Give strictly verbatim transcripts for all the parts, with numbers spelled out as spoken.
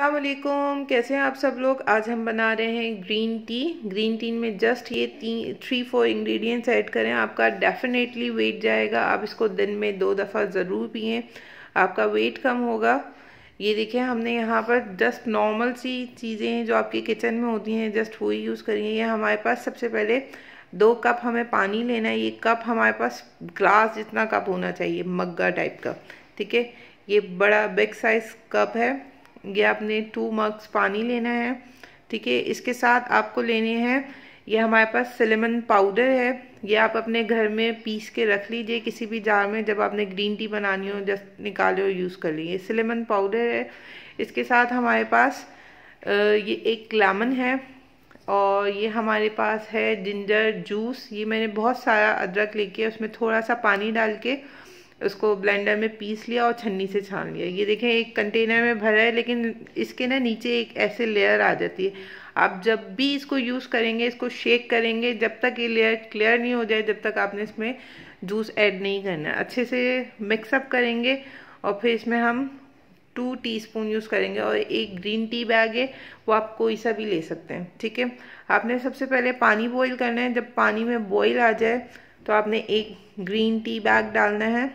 अस्सलाम वालेकुम, कैसे हैं आप सब लोग। आज हम बना रहे हैं ग्रीन टी। ग्रीन टी में जस्ट ये तीन थ्री फोर इंग्रेडिएंट्स ऐड करें, आपका डेफिनेटली वेट जाएगा। आप इसको दिन में दो दफ़ा ज़रूर पिएं, आपका वेट कम होगा। ये देखिए, हमने यहाँ पर जस्ट नॉर्मल सी चीज़ें हैं जो आपके किचन में होती हैं, जस्ट वही यूज़ करिए। ये हमारे पास सबसे पहले दो कप हमें पानी लेना है। ये कप हमारे पास ग्लास जितना कप होना चाहिए, मग्गा टाइप का, ठीक है। ये बड़ा बिग साइज कप है। ये आपने टू मग्स पानी लेना है, ठीक है। इसके साथ आपको लेने हैं, ये हमारे पास सिनेमन पाउडर है। ये आप अपने घर में पीस के रख लीजिए किसी भी जार में, जब आपने ग्रीन टी बनानी हो जस्ट निकाले और यूज़ कर लीजिए। सिनेमन पाउडर है। इसके साथ हमारे पास ये एक लेमन है, और ये हमारे पास है जिंजर जूस। ये मैंने बहुत सारा अदरक लेके उसमें थोड़ा सा पानी डाल के उसको ब्लेंडर में पीस लिया और छन्नी से छान लिया। ये देखें, एक कंटेनर में भरा है, लेकिन इसके ना नीचे एक ऐसे लेयर आ जाती है। आप जब भी इसको यूज़ करेंगे, इसको शेक करेंगे, जब तक ये लेयर क्लियर नहीं हो जाए, जब तक आपने इसमें जूस ऐड नहीं करना है। अच्छे से मिक्सअप करेंगे और फिर इसमें हम टू टीस्पून यूज़ करेंगे। और एक ग्रीन टी बैग है, वो आप कोई सा भी ले सकते हैं, ठीक है। आपने सबसे पहले पानी बॉईल करना है। जब पानी में बॉईल आ जाए तो आपने एक ग्रीन टी बैग डालना है।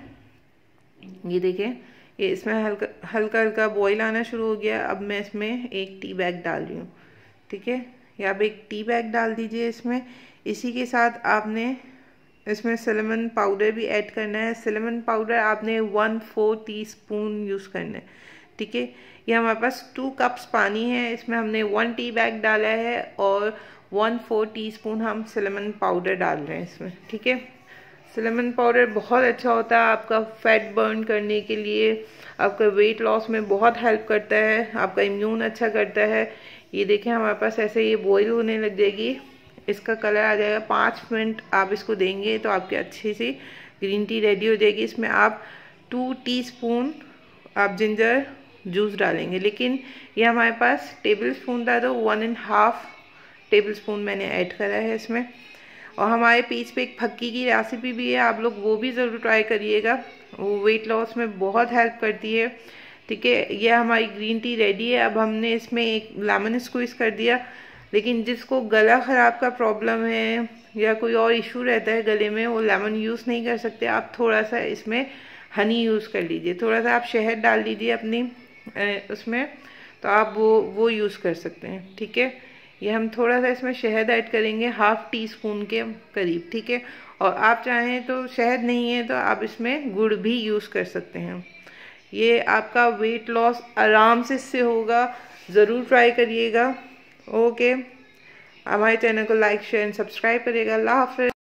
ये देखें, ये इसमें हल्का हल्का हल्का बॉईल आना शुरू हो गया। अब मैं इसमें एक टी बैग डाल रही हूँ, ठीक है। या आप एक टी बैग डाल दीजिए इसमें। इसी के साथ आपने इसमें सिनेमन पाउडर भी ऐड करना है। सिनेमन पाउडर आपने one four teaspoon use करना है, ठीक है। ये हमारे पास टू कप्स पानी है, इसमें हमने वन टी बैग डाला है और वन फोर टी स्पून हम सिनेमन पाउडर डाल रहे हैं इसमें, ठीक है। सिनेमन पाउडर बहुत अच्छा होता है आपका फैट बर्न करने के लिए, आपका वेट लॉस में बहुत हेल्प करता है, आपका इम्यून अच्छा करता है। ये देखें, हमारे पास ऐसे ये बॉईल होने लग जाएगी, इसका कलर आ जाएगा। पाँच मिनट आप इसको देंगे तो आपकी अच्छी सी ग्रीन टी रेडी हो जाएगी। इसमें आप टू टीस्पून आप जिंजर जूस डालेंगे, लेकिन ये हमारे पास टेबल स्पून था तो one and half tablespoon मैंने ऐड करा है इसमें। और हमारे पेज पे एक फक्की की रेसिपी भी है, आप लोग वो भी ज़रूर ट्राई करिएगा, वो वेट लॉस में बहुत हेल्प करती है, ठीक है। ये हमारी ग्रीन टी रेडी है। अब हमने इसमें एक लेमन स्क्वीज़ कर दिया, लेकिन जिसको गला ख़राब का प्रॉब्लम है या कोई और इशू रहता है गले में, वो लेमन यूज़ नहीं कर सकते। आप थोड़ा सा इसमें हनी यूज़ कर लीजिए, थोड़ा सा आप शहद डाल दीजिए अपनी उसमें, तो आप वो वो यूज़ कर सकते हैं, ठीक है। ये हम थोड़ा सा इसमें शहद ऐड करेंगे, हाफ टी स्पून के करीब, ठीक है। और आप चाहें तो शहद नहीं है तो आप इसमें गुड़ भी यूज़ कर सकते हैं। ये आपका वेट लॉस आराम से इससे होगा, ज़रूर ट्राई करिएगा। ओके, हमारे चैनल को लाइक शेयर एंड सब्सक्राइब करिएगा। अल्लाह हाफ़िज़।